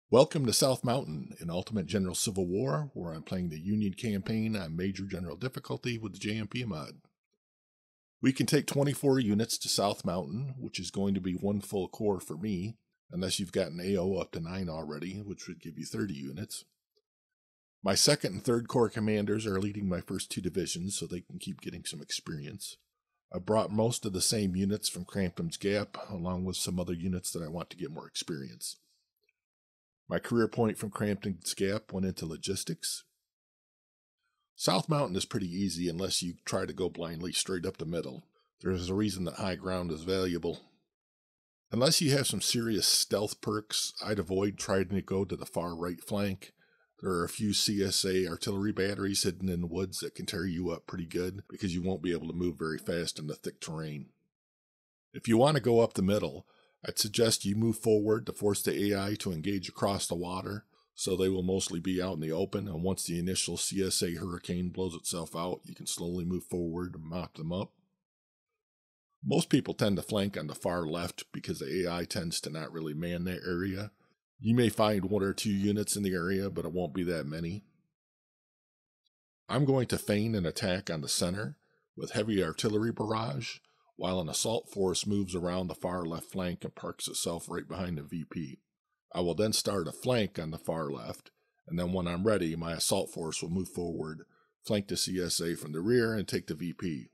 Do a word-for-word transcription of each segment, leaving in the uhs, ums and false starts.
Welcome to South Mountain in Ultimate General Civil War, where I'm playing the Union campaign on Major General difficulty with the J M P mod. We can take twenty-four units to South Mountain, which is going to be one full corps for me, unless you've got an A O up to nine already, which would give you thirty units. My second and third corps commanders are leading my first two divisions so they can keep getting some experience. I brought most of the same units from Crampton's Gap, along with some other units that I want to get more experience. My career point from Crampton's Gap went into logistics. South Mountain is pretty easy unless you try to go blindly straight up the middle. There's a reason that high ground is valuable. Unless you have some serious stealth perks, I'd avoid trying to go to the far right flank. There are a few C S A artillery batteries hidden in the woods that can tear you up pretty good because you won't be able to move very fast in the thick terrain. If you want to go up the middle, I'd suggest you move forward to force the A I to engage across the water, so they will mostly be out in the open, and once the initial C S A hurricane blows itself out, you can slowly move forward and mop them up. Most people tend to flank on the far left because the A I tends to not really man that area. You may find one or two units in the area, but it won't be that many. I'm going to feign an attack on the center with heavy artillery barrage, while an assault force moves around the far left flank and parks itself right behind the V P. I will then start a flank on the far left, and then when I'm ready, my assault force will move forward, flank the C S A from the rear, and take the V P.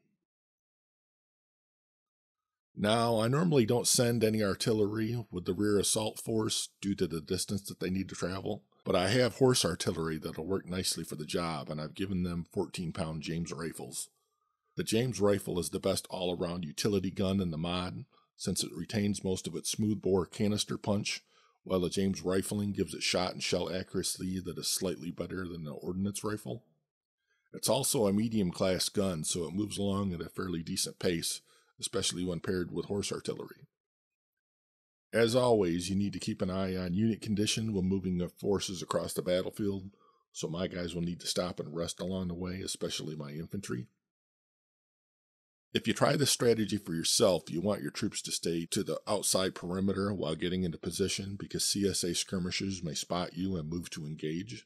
Now, I normally don't send any artillery with the rear assault force due to the distance that they need to travel, but I have horse artillery that'll work nicely for the job, and I've given them fourteen pound James rifles. The James rifle is the best all-around utility gun in the mod, since it retains most of its smoothbore canister punch, while the James rifling gives it shot and shell accuracy that is slightly better than the ordnance rifle. It's also a medium-class gun, so it moves along at a fairly decent pace, especially when paired with horse artillery. As always, you need to keep an eye on unit condition when moving the forces across the battlefield, so my guys will need to stop and rest along the way, especially my infantry. If you try this strategy for yourself, you want your troops to stay to the outside perimeter while getting into position because C S A skirmishers may spot you and move to engage.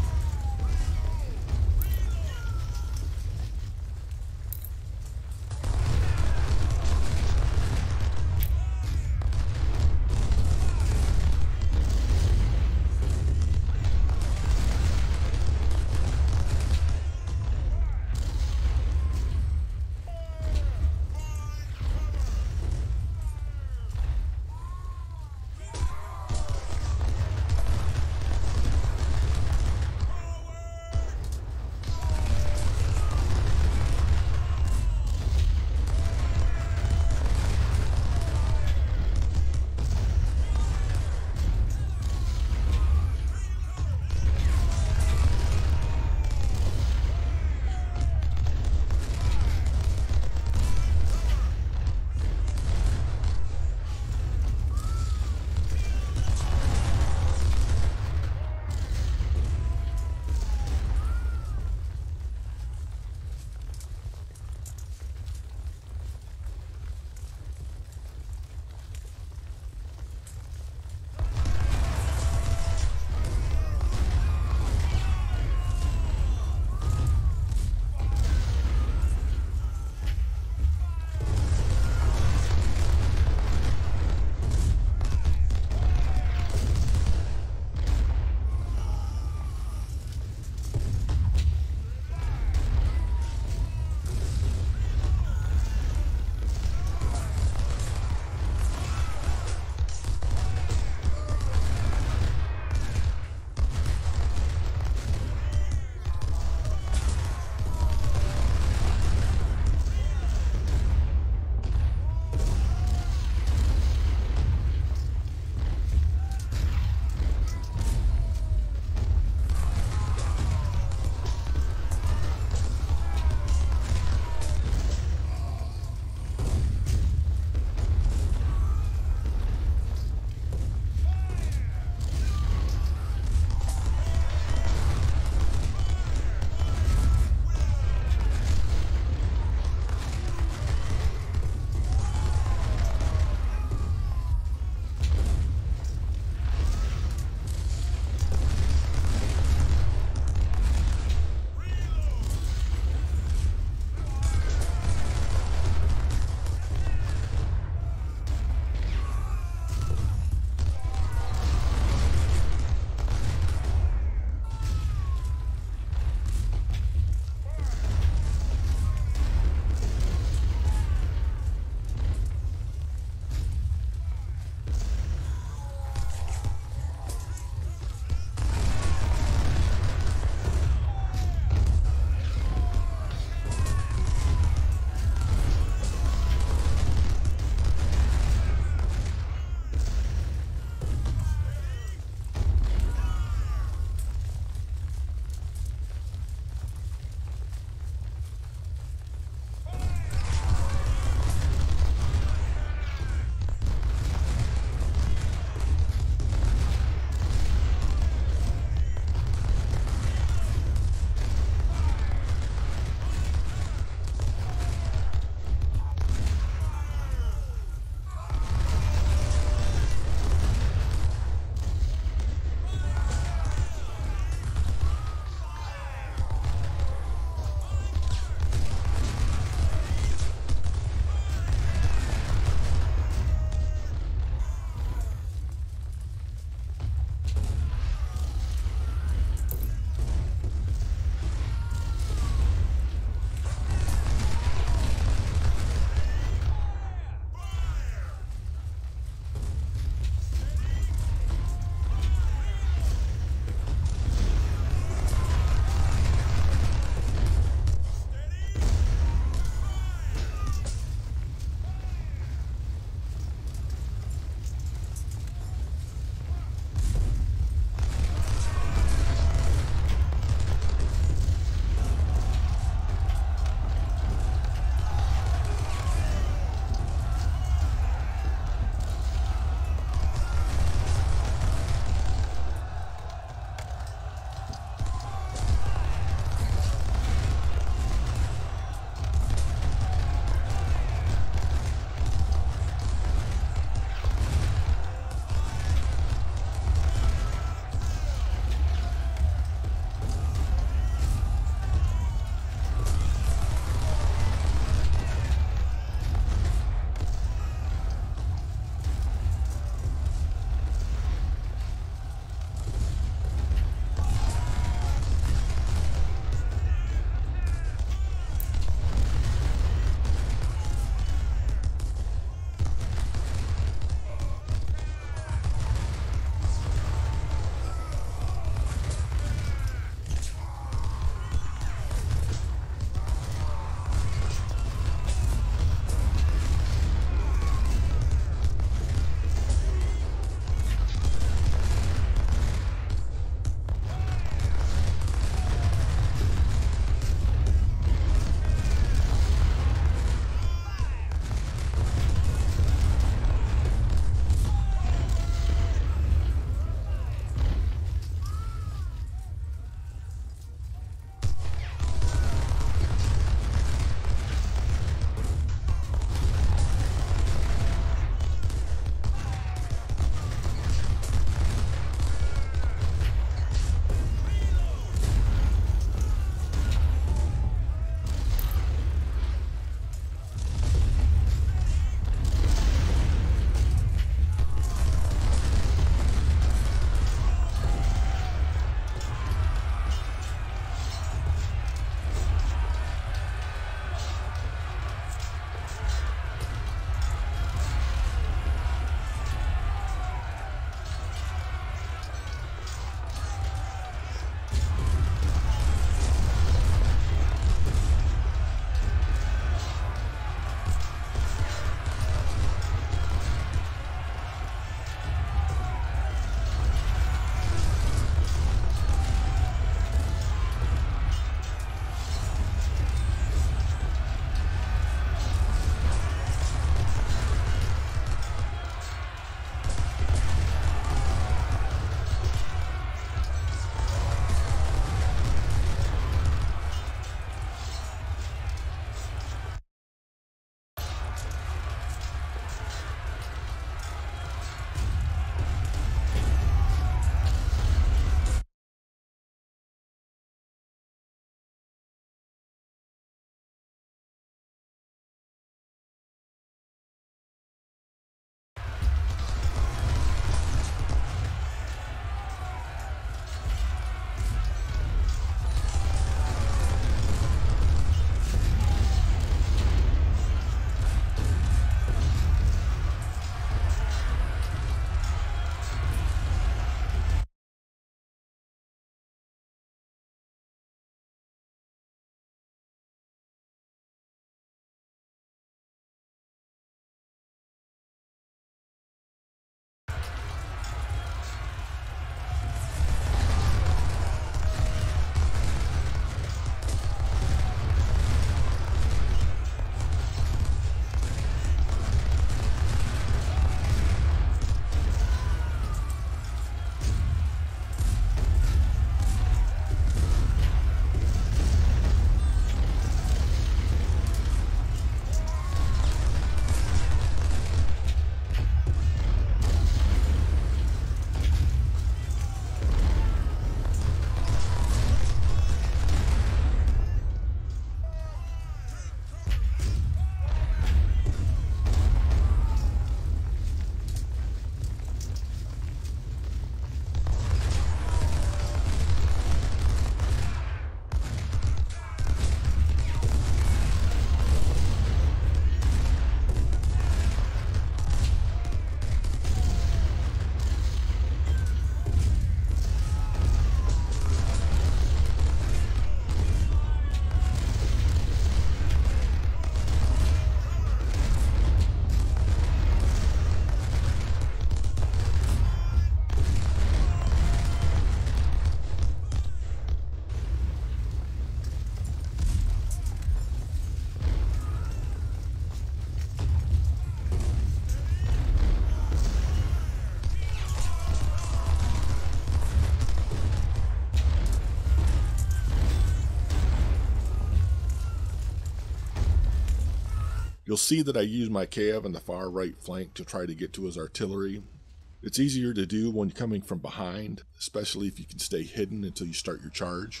You'll see that I use my cav in the far right flank to try to get to his artillery. It's easier to do when you're coming from behind, especially if you can stay hidden until you start your charge.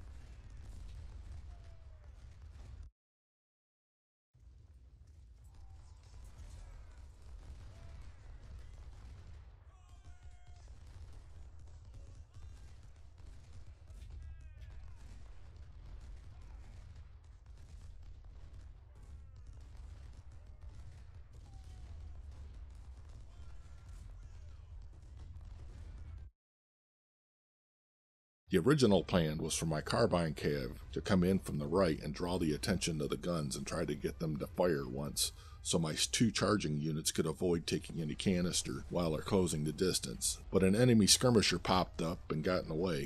The original plan was for my carbine cav to come in from the right and draw the attention of the guns and try to get them to fire once, so my two charging units could avoid taking any canister while they're closing the distance. But an enemy skirmisher popped up and got in the way.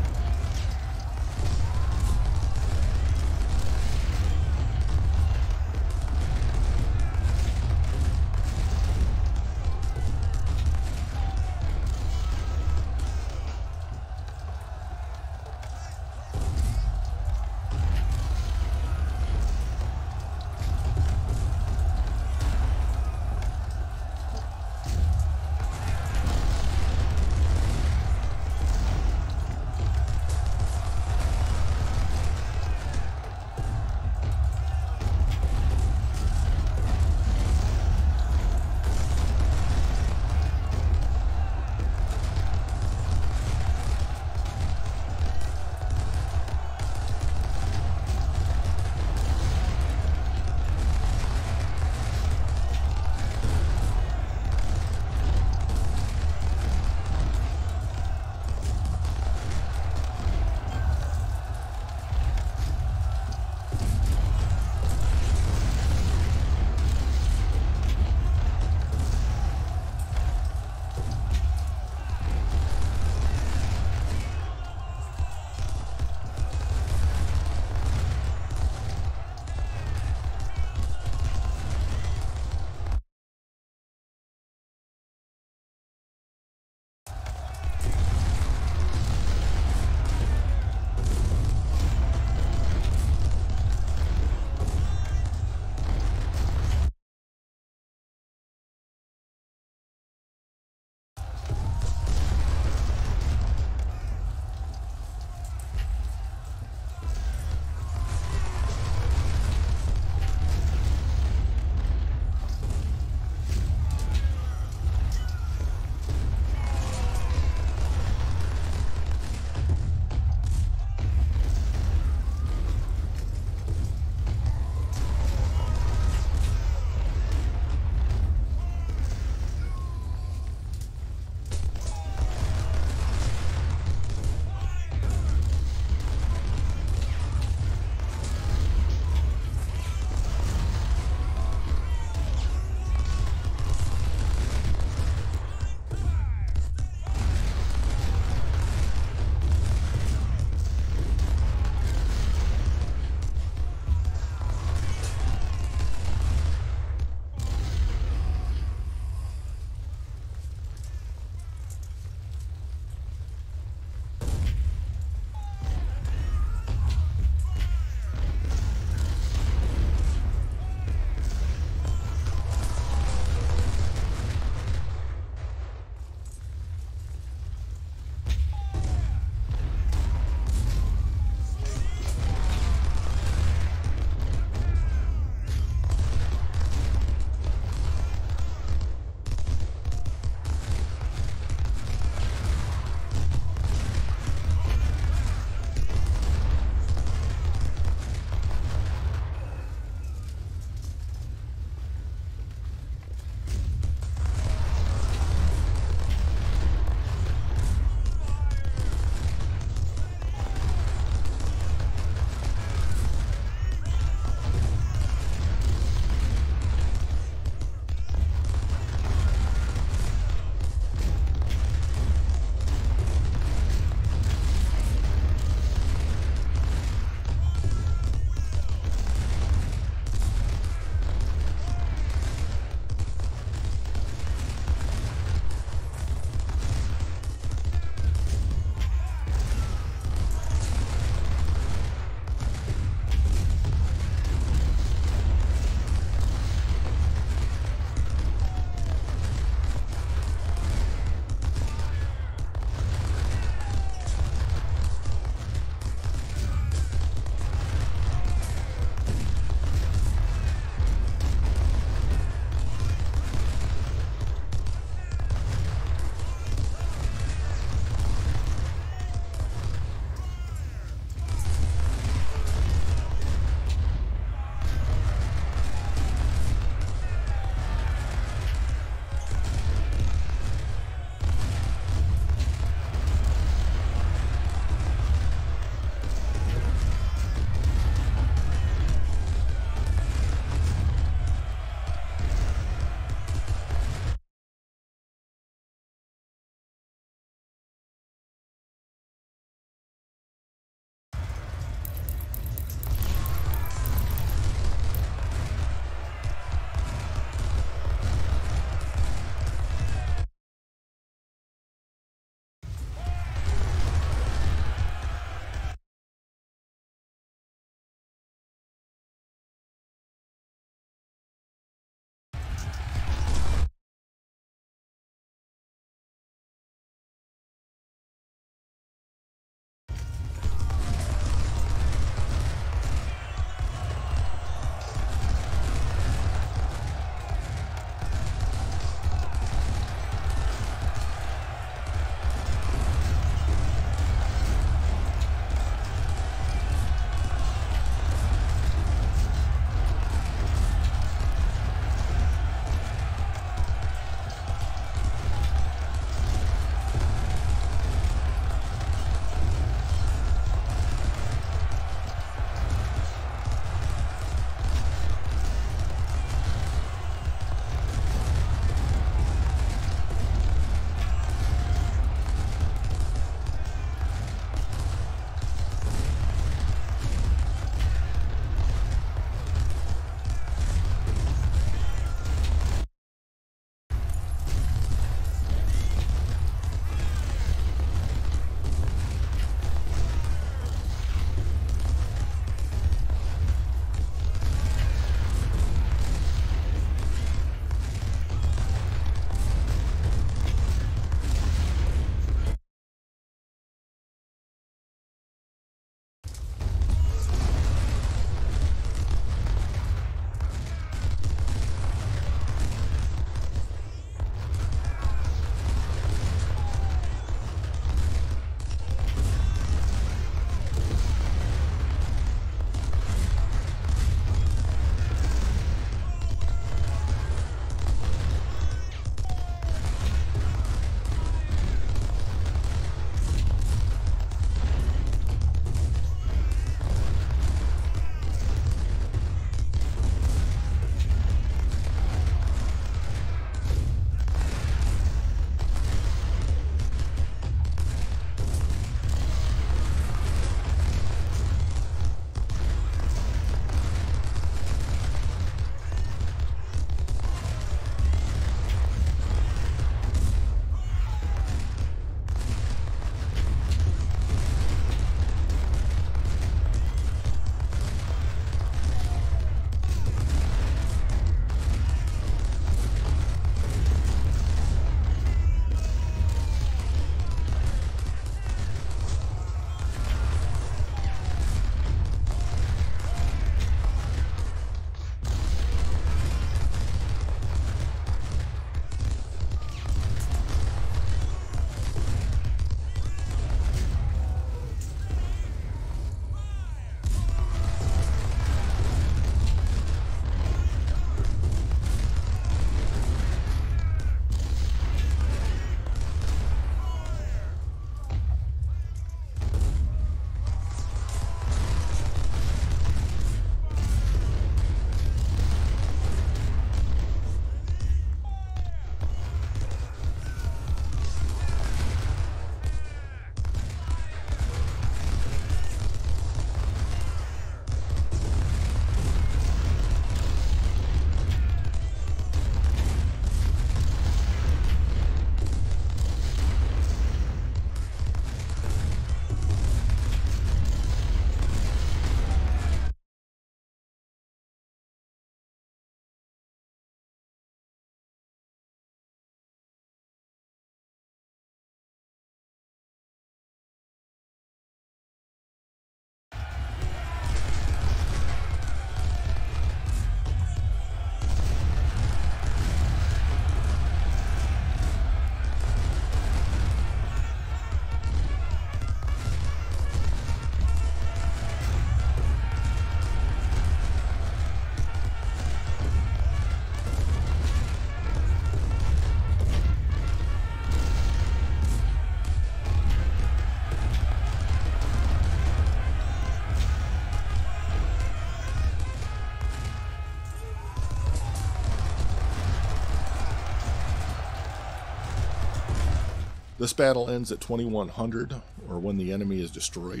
This battle ends at twenty-one hundred, or when the enemy is destroyed.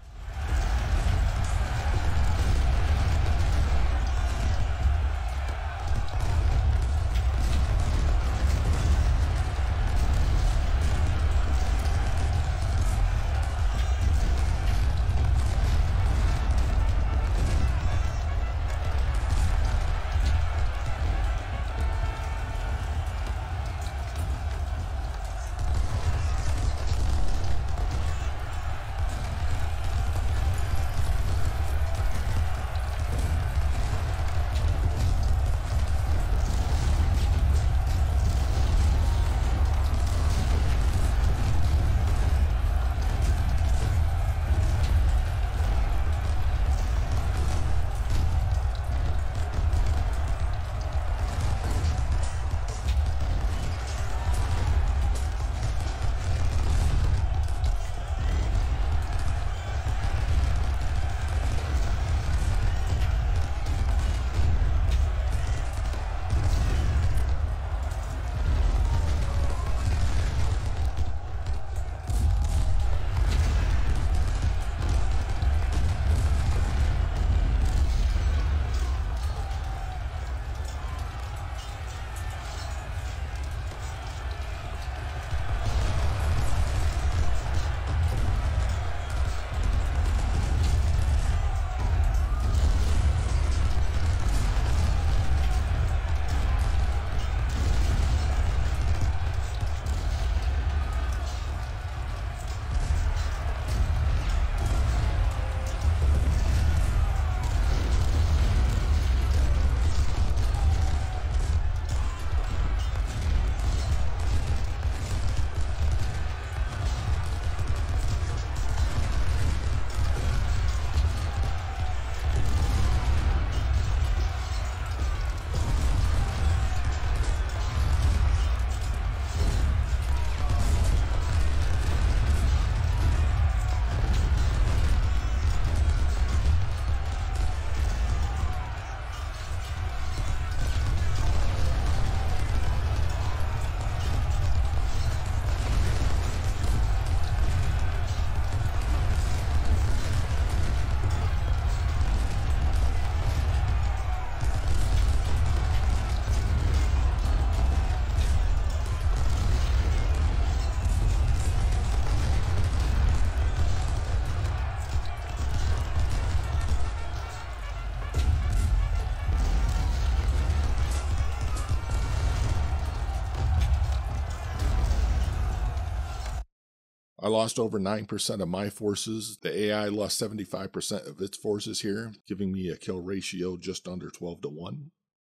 I lost over nine percent of my forces. The A I lost seventy-five percent of its forces here, giving me a kill ratio just under twelve to one.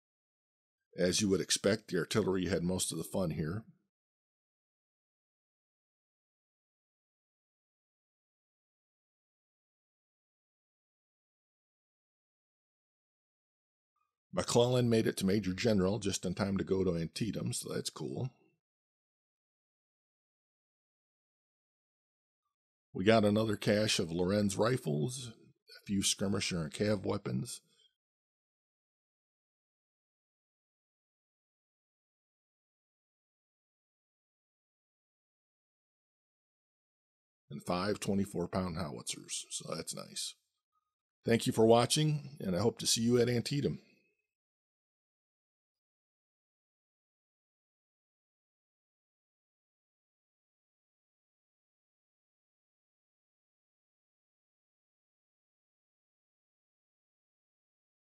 As you would expect, the artillery had most of the fun here. McClellan made it to Major General just in time to go to Antietam, so that's cool. We got another cache of Lorenz rifles, a few skirmisher and cav weapons, and five twenty-four pound howitzers, so that's nice. Thank you for watching, and I hope to see you at Antietam.